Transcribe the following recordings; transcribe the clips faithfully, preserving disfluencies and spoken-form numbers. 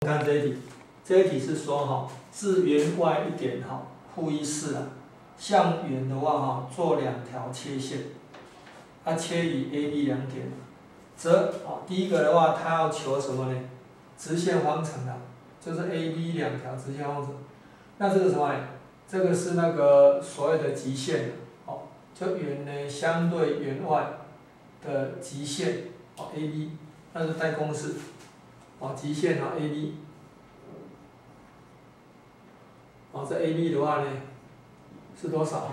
看这一题，这一题是说哈，自圆外一点哈，负一四啊，向圆的话哈，做两条切线，它切以 A、B 两点，则啊，第一个的话，它要求什么呢？直线方程啊，就是 A、B 两条直线方程。那这个什么呢？这个是那个所谓的极限，哦，就圆呢相对圆外的极限，哦 A、B， 那是带公式，哦极限啊 A、B。哦，这 A B 的话呢，是多少？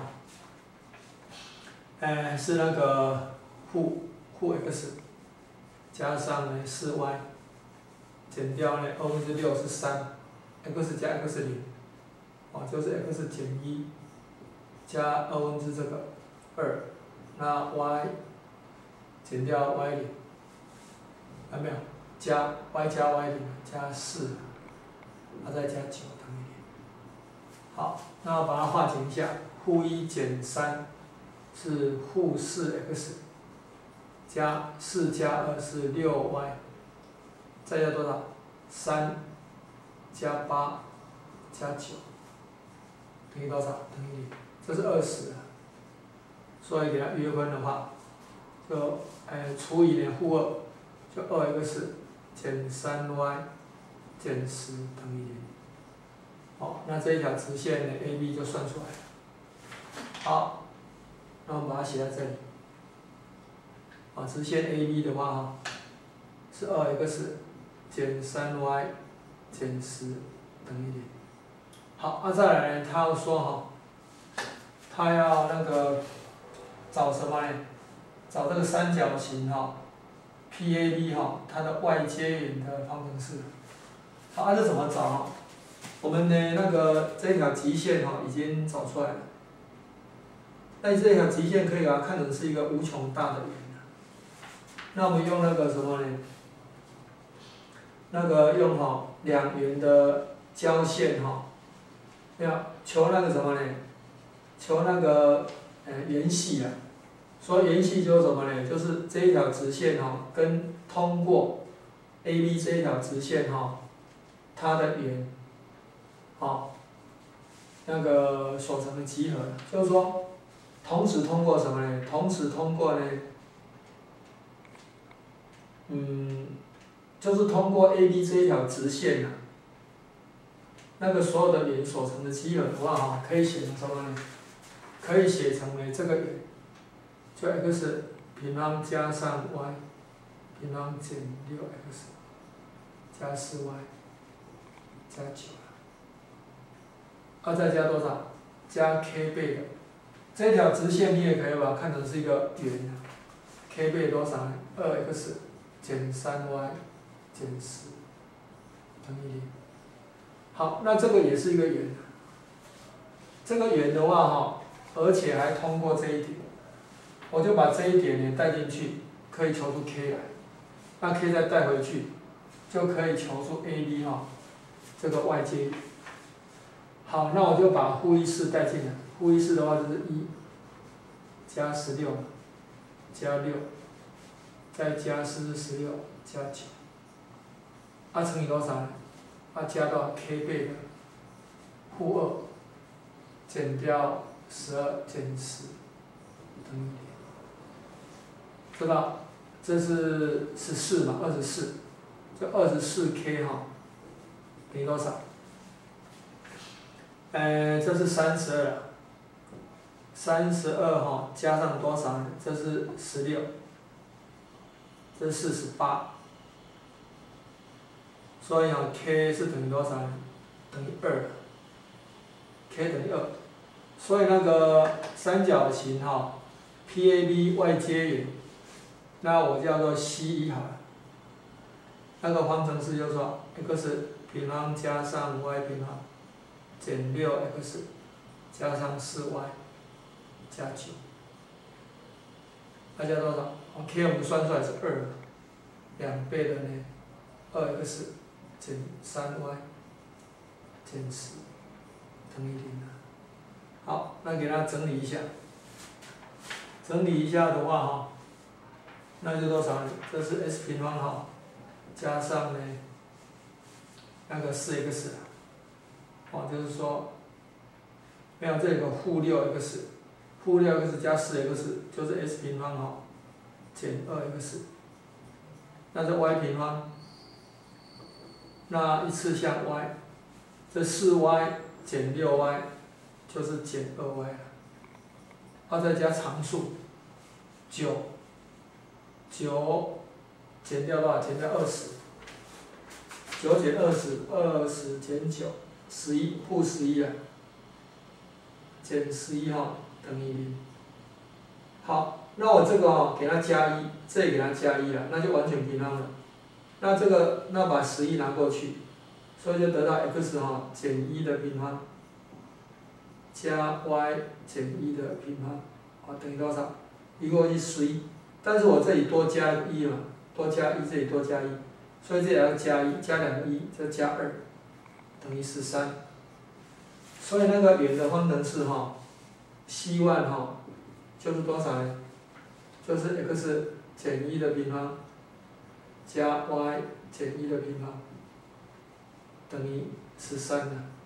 哎，是那个负负 x 加上呢四 y， 减掉呢二分之六是三 ，x 加 x 零，哦，就是 x 减一加二分之这个二，那 y 减掉 y 零，有没有？加 y 加 y 零加四，它再加九等于零。好，那我把它化简一下，负一减三是负四 x， 加四加二是六 y， 再加多少？三加八加九等于多少？等于零，这是二十。所以给它约分的话，就哎除以呢负二，就二 x 减三 y 减十等于零。好，那这一条直线呢 A B 就算出来了。好，那我们把它写在这里。啊，直线 A B 的话哈，是二 x 减三 y 减十等于零。好，那、啊、再来呢，他要说哈，他要那个找什么呢？找这个三角形哈 ，P A B 哈，它的外接圆的方程式。好，按、啊、这怎么找哈？我们的那个这条极限哈已经找出来了，那这条极限可以把它看成是一个无穷大的圆。那我们用那个什么呢？那个用哈两圆的交线哈，要求那个什么呢？求那个呃圆系啊。说圆系就是什么呢？就是这一条直线哈跟通过 A B 这一条直线哈，它的圆。好，那个所成的集合，就是说，同时通过什么呢？同时通过呢，嗯，就是通过 A B 这一条直线呐、啊，那个所有的圆所成的集合的话哈，可以写成什么呢？可以写成为这个圆，就 x 平方加上 y 平方减六 x 加四 y 加九。啊，再加多少？加 k 倍的，这条直线你也可以把它看成是一个圆的 ，k 倍多少呢？二 x 减三 y 减十等于零。好，那这个也是一个圆。这个圆的话哈，而且还通过这一点，我就把这一点呢带进去，可以求出 k 来。那 k 再带回去，就可以求出 A B 哈这个外接。好，那我就把负一四带进来。负一四的话就是一加十六加六，再加四十十六加九，啊乘以多少呢？啊加到 k 倍的负二减掉十二减十等于零，知道？这是十四嘛，二十四，就二十四 k 哈等于多少？呃，这是三十二，三十二哈加上多少呢？这是十六，这是四十八，所以啊 k 是等于多少呢？等于二 ，k 等于二，所以那个三角形哈 ，P A B 外接圆，那我叫做 C 一好了，那个方程式就是说 x 平方加上 y 平方。减六 x 加上四 y 加九，那加多少 ？k 我们算出来是二，两倍的呢，二 x 减三 y 减十等于零了。好，那给它整理一下，整理一下的话哈，那就多少呢？这是 s 平方哈，加上呢，那那个四 x 啊，哦，就是说，没有这里有个负六 x， 负六 x 加四 x 就是 s 平方哈，减二 x， 那这 y 平方，那一次项 y， 这四 y 减六 y 就是减二 y 了，然后再加常数，九，九减掉多少？减掉二十。九减二十，二十减九，十一，负十一啊，减十一哈等于零。好，那我这个哦给它加一，这里给它加一了，那就完全平方了。那这个那把十一拿过去，所以就得到 x 哈减一的平方加 y 减一的平方，啊等于多少？一过去十一，但是我这里多加一嘛，多加一，这里多加一。所以这里要加一，加两个一，就加二，等于十三。所以那个圆的方程式哈，西万哈，就是多少呢？就是 x 减一的平方加 y 减一的平方等于十三了。